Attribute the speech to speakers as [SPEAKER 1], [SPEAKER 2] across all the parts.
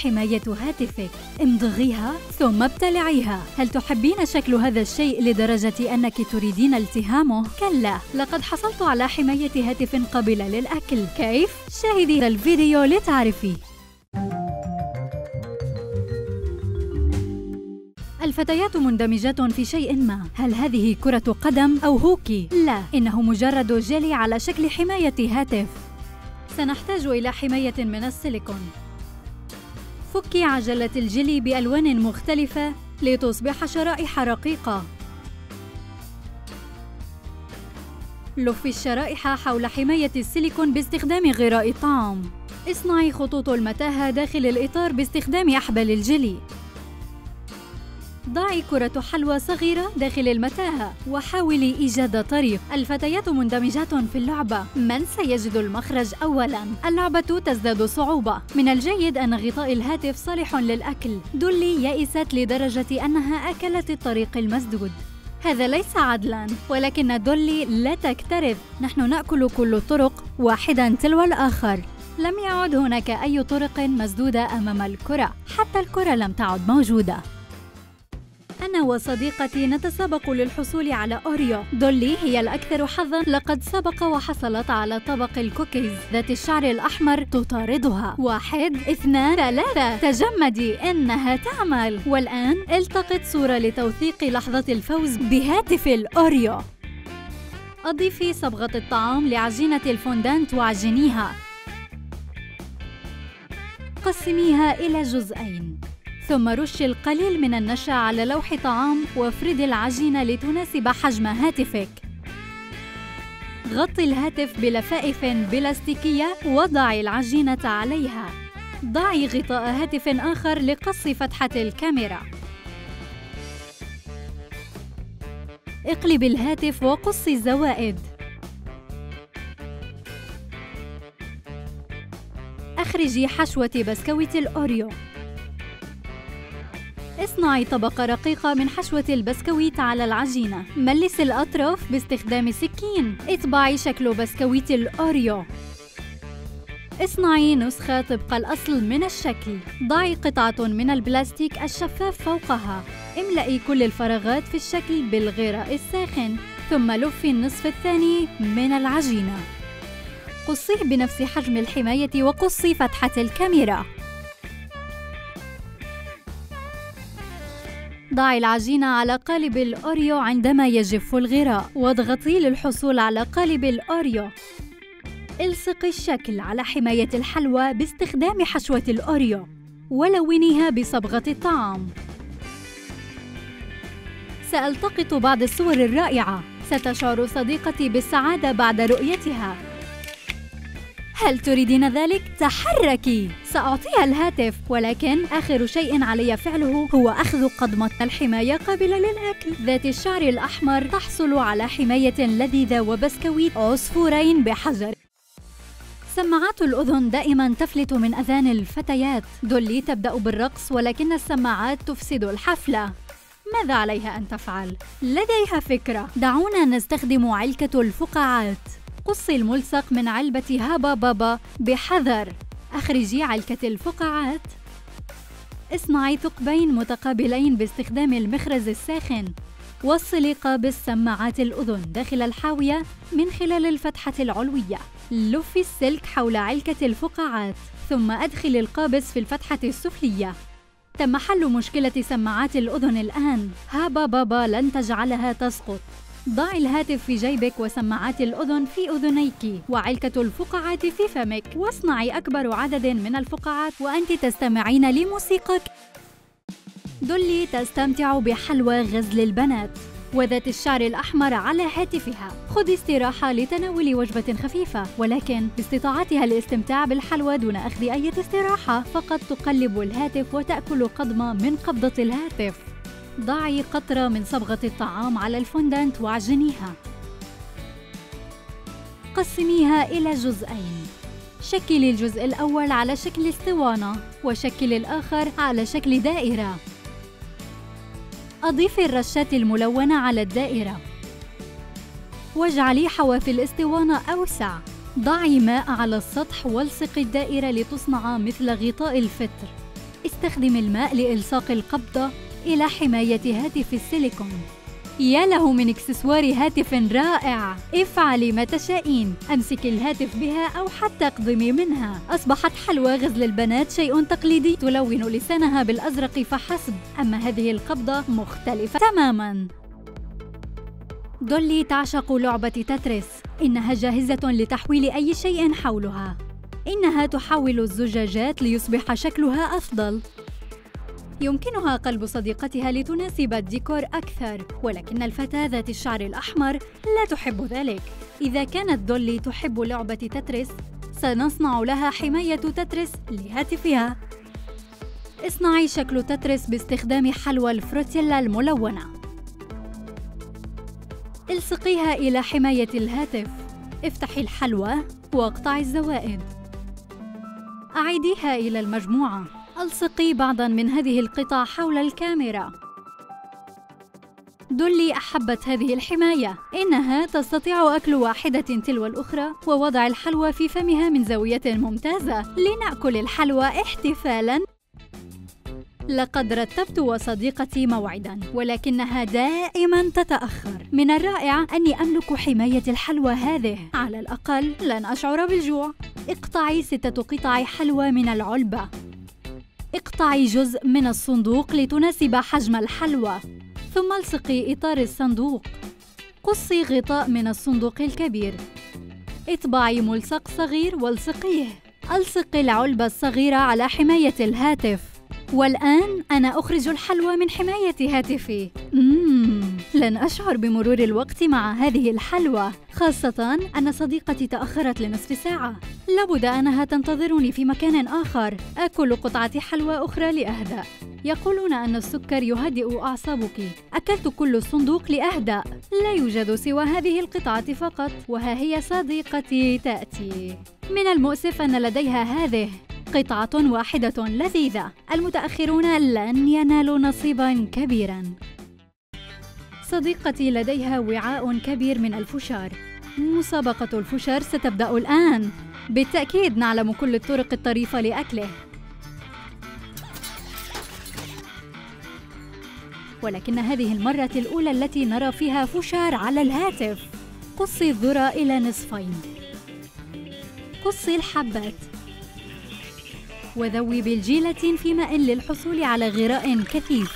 [SPEAKER 1] حماية هاتفك. امضغيها ثم ابتلعيها. هل تحبين شكل هذا الشيء لدرجة أنك تريدين التهامه؟ كلا، لقد حصلت على حماية هاتف قابلة للأكل. كيف؟ شاهدي الفيديو لتعرفي. الفتيات مندمجات في شيء ما. هل هذه كرة قدم أو هوكي؟ لا، إنه مجرد جيلي على شكل حماية هاتف. سنحتاج إلى حماية من السيليكون. فكي عجلة الجيلي بألوان مختلفة لتصبح شرائح رقيقة. لفي الشرائح حول حماية السيليكون باستخدام غراء الطعام. اصنعي خطوط المتاهة داخل الإطار باستخدام أحبال الجيلي. ضعي كرة حلوى صغيرة داخل المتاهة وحاولي إيجاد طريق. الفتيات مندمجات في اللعبة. من سيجد المخرج أولاً؟ اللعبة تزداد صعوبة. من الجيد أن غطاء الهاتف صالح للأكل. دولي يئست لدرجة أنها أكلت الطريق المسدود. هذا ليس عدلاً، ولكن دولي لا تكترث. نحن نأكل كل الطرق واحداً تلو الآخر. لم يعد هناك أي طرق مسدودة أمام الكرة، حتى الكرة لم تعد موجودة. أنا وصديقتي نتسابق للحصول على أوريو. دولي هي الأكثر حظاً، لقد سبق وحصلت على طبق الكوكيز ذات الشعر الأحمر. تطاردها. 1 2 3. تجمدي، إنها تعمل. والآن التقط صورة لتوثيق لحظة الفوز بهاتف الأوريو. أضيفي صبغة الطعام لعجينة الفوندانت وعجنيها. قسميها إلى جزئين، ثم رشي القليل من النشا على لوح طعام وافردي العجينة لتناسب حجم هاتفك. غطي الهاتف بلفائف بلاستيكية وضعي العجينة عليها. ضعي غطاء هاتف آخر لقص فتحة الكاميرا. اقلبي الهاتف وقصي الزوائد. أخرجي حشوة بسكويت الأوريو. اصنعي طبقة رقيقة من حشوة البسكويت على العجينة. ملسي الأطراف باستخدام سكين. اطبعي شكل بسكويت الأوريو. اصنعي نسخة طبق الأصل من الشكل. ضعي قطعة من البلاستيك الشفاف فوقها. املئي كل الفراغات في الشكل بالغراء الساخن، ثم لفي النصف الثاني من العجينة. قصيه بنفس حجم الحماية وقصي فتحة الكاميرا. ضعي العجينة على قالب الأوريو عندما يجف الغراء، واضغطي للحصول على قالب الأوريو. الصقي الشكل على حماية الحلوى باستخدام حشوة الأوريو، ولونيها بصبغة الطعام. سألتقط بعض الصور الرائعة. ستشعر صديقتي بالسعادة بعد رؤيتها. هل تريدين ذلك؟ تحركي! سأعطيها الهاتف، ولكن آخر شيء علي فعله هو أخذ قضمة الحماية قابلة للأكل ذات الشعر الأحمر. تحصل على حماية لذيذة وبسكويت عصفورين بحجر. سماعات الأذن دائما تفلت من أذان الفتيات. دولي تبدأ بالرقص، ولكن السماعات تفسد الحفلة. ماذا عليها أن تفعل؟ لديها فكرة. دعونا نستخدم علكة الفقاعات. قصي الملصق من علبة هابا بابا بحذر. أخرجي علكة الفقاعات. اصنعي ثقبين متقابلين باستخدام المخرز الساخن. وصلي قابس سماعات الأذن داخل الحاوية من خلال الفتحة العلوية. لفي السلك حول علكة الفقاعات، ثم أدخلي القابس في الفتحة السفلية. تم حل مشكلة سماعات الأذن الآن. هابا بابا لن تجعلها تسقط. ضعي الهاتف في جيبك وسماعات الأذن في أذنيك وعلكة الفقاعات في فمك، واصنعي أكبر عدد من الفقاعات وأنت تستمعين لموسيقى. دولي تستمتع بحلوى غزل البنات وذات الشعر الأحمر على هاتفها. خذي استراحة لتناول وجبة خفيفة، ولكن باستطاعتها الاستمتاع بالحلوى دون أخذ أي استراحة. فقط تقلب الهاتف وتأكل قضمة من قبضة الهاتف. ضعي قطرة من صبغة الطعام على الفوندانت وعجنيها. قسميها إلى جزئين. شكلي الجزء الأول على شكل اسطوانة، وشكلي الآخر على شكل دائرة. أضيفي الرشات الملونة على الدائرة، واجعلي حواف الاسطوانة أوسع. ضعي ماء على السطح والصقي الدائرة لتصنع مثل غطاء الفتر. استخدم الماء لإلصاق القبضة إلى حماية هاتف السيليكون. يا له من إكسسوار هاتف رائع! افعلي ما تشائين، أمسكي الهاتف بها أو حتى اقضمي منها. أصبحت حلوى غزل البنات شيء تقليدي تلون لسانها بالأزرق فحسب، أما هذه القبضة مختلفة تماماً. دولي تعشق لعبة تتريس، إنها جاهزة لتحويل أي شيء حولها. إنها تحول الزجاجات ليصبح شكلها أفضل. يمكنها قلب صديقتها لتناسب الديكور أكثر، ولكن الفتاة ذات الشعر الأحمر لا تحب ذلك. إذا كانت دولي تحب لعبة تتريس، سنصنع لها حماية تتريس لهاتفها. اصنعي شكل تتريس باستخدام حلوى الفروتيلا الملونة. الصقيها إلى حماية الهاتف. افتحي الحلوى واقطعي الزوائد. أعيديها إلى المجموعة. ألصقي بعضاً من هذه القطع حول الكاميرا. دولي أحبت هذه الحماية، إنها تستطيع أكل واحدة تلو الأخرى ووضع الحلوى في فمها من زاوية ممتازة. لنأكل الحلوى احتفالاً. لقد رتبت وصديقتي موعداً، ولكنها دائماً تتأخر. من الرائع أني أملك حماية الحلوى هذه، على الأقل لن أشعر بالجوع. اقطعي 6 قطع حلوى من العلبة. اقطعي جزء من الصندوق لتناسب حجم الحلوى، ثم الصقي إطار الصندوق. قصي غطاء من الصندوق الكبير. اطبعي ملصق صغير والصقيه. ألصقي العلبة الصغيرة على حماية الهاتف. والآن أنا أخرج الحلوى من حماية هاتفي. لن أشعر بمرور الوقت مع هذه الحلوى، خاصة أن صديقتي تأخرت لنصف ساعة. لابد أنها تنتظرني في مكان آخر. آكل قطعة حلوى أخرى لأهدأ. يقولون أن السكر يهدئ أعصابك. أكلت كل الصندوق لأهدأ. لا يوجد سوى هذه القطعة فقط، وها هي صديقتي تأتي. من المؤسف أن لديها هذه قطعة واحدة لذيذة. المتأخرون لن ينالوا نصيباً كبيراً. صديقتي لديها وعاء كبير من الفشار. مسابقة الفشار ستبدأ الآن. بالتأكيد نعلم كل الطرق الطريفة لأكله. ولكن هذه المرة الأولى التي نرى فيها فشار على الهاتف. قصي الذرة إلى نصفين. قصي الحبات. وذوي بالجيلاتين في ماء للحصول على غراء كثيف.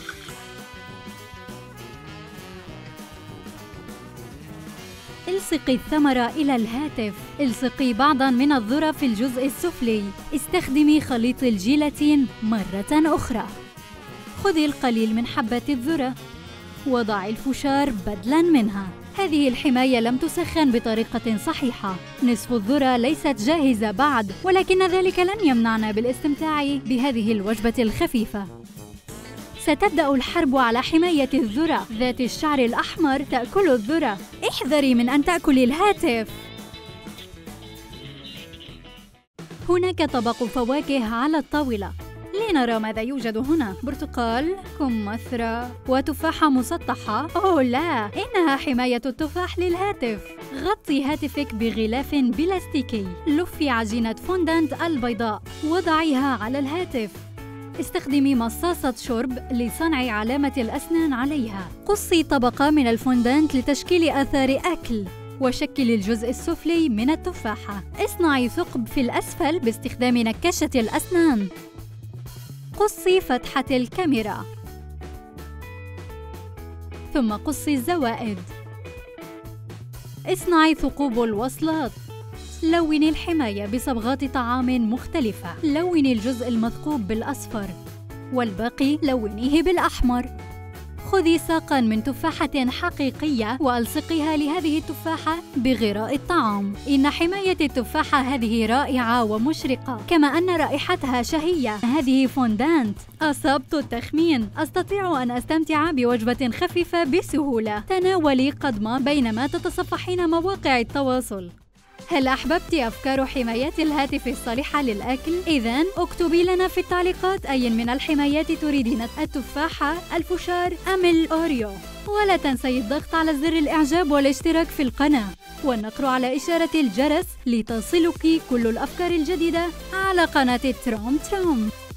[SPEAKER 1] الصقي الثمرة إلى الهاتف. الصقي بعضاً من الذرة في الجزء السفلي. استخدمي خليط الجيلاتين مرة أخرى. خذي القليل من حبات الذرة. وضعي الفشار بدلاً منها. هذه الحماية لم تسخن بطريقة صحيحة. نصف الذرة ليست جاهزة بعد، ولكن ذلك لن يمنعنا بالاستمتاع بهذه الوجبة الخفيفة. ستبدأ الحرب على حماية الذرة. ذات الشعر الأحمر تأكل الذرة. احذري من أن تأكلي الهاتف. هناك طبق فواكه على الطاولة. لنرى ماذا يوجد هنا. برتقال، كمثرى، وتفاحة مسطحة. أوه لا، إنها حماية التفاح للهاتف. غطي هاتفك بغلاف بلاستيكي. لفي عجينة فوندانت البيضاء. وضعيها على الهاتف. استخدمي مصاصة شرب لصنع علامة الأسنان عليها. قصي طبقة من الفوندانت لتشكيل آثار أكل. وشكلي الجزء السفلي من التفاحة. اصنعي ثقب في الأسفل باستخدام نكاشة الأسنان. قصي فتحة الكاميرا. ثم قصي الزوائد. اصنعي ثقوب الوصلات. لوني الحماية بصبغات طعام مختلفة. لوني الجزء المثقوب بالأصفر، والباقي لونيه بالأحمر. خذي ساقاً من تفاحة حقيقية وألصقيها لهذه التفاحة بغراء الطعام. إن حماية التفاحة هذه رائعة ومشرقة، كما أن رائحتها شهية. هذه فوندانت. أصبت التخمين. أستطيع أن أستمتع بوجبة خفيفة بسهولة. تناولي قضمة بينما تتصفحين مواقع التواصل. هل أحببت أفكار حمايات الهاتف الصالحة للأكل؟ إذن اكتبي لنا في التعليقات أي من الحمايات تريدين، التفاحة، الفشار أم الأوريو. ولا تنسي الضغط على زر الإعجاب والاشتراك في القناة والنقر على إشارة الجرس لتصلك كل الأفكار الجديدة على قناة تروم تروم.